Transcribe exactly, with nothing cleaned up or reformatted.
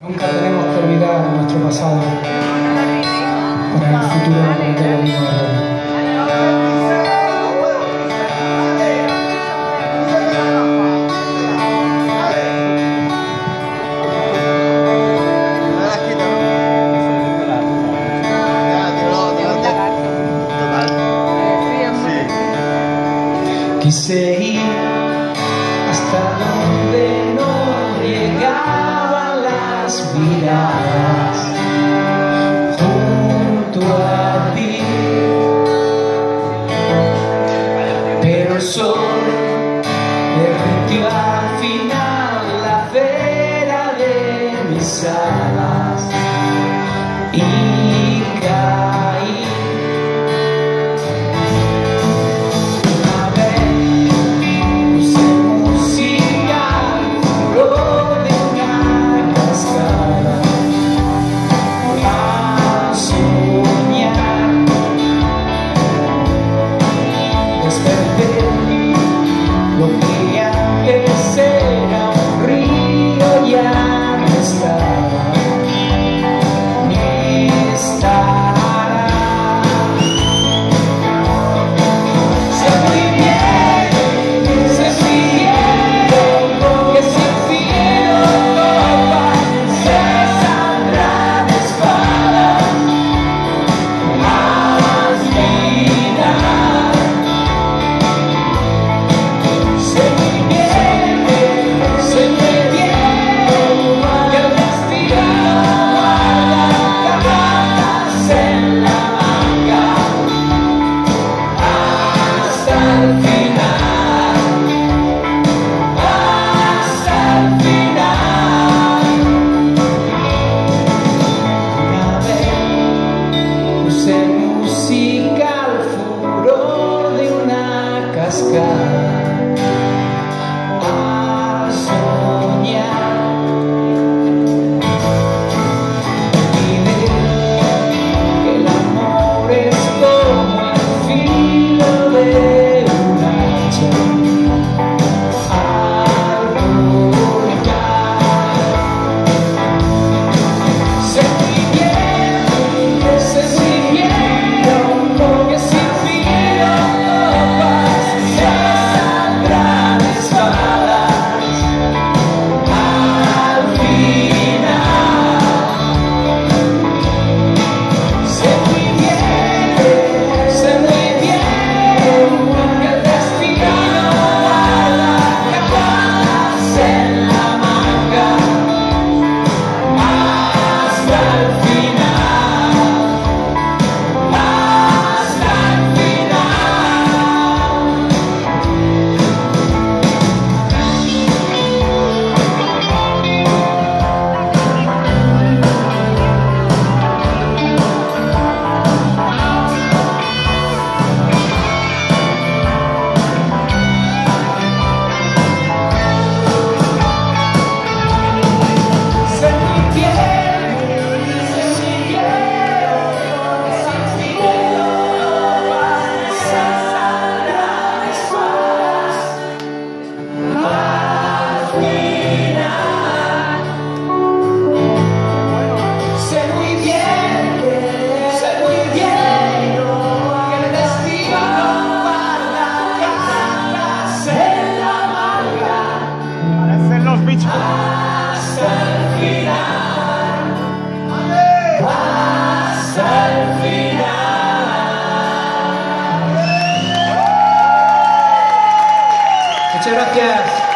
Nunca tenemos que olvidar nuestro pasado para el futuro no cometer los mismos errores. Quise ir hasta donde no llegaban las miradas, junto a ti, pero el sol derritió al final la cera de mis alas y caí. Lo que antes era un río ya no estaba, ni estará. Sé muy bien, sé muy bien, que sin filo copa se saldrá de espada al final. Sé muy bien, sé muy bien que el destino guarda cartas en la manga hasta el final, hasta el final. Una vez puse música al furor de una cascada. Hasta el final, hasta el final. Muchas gracias.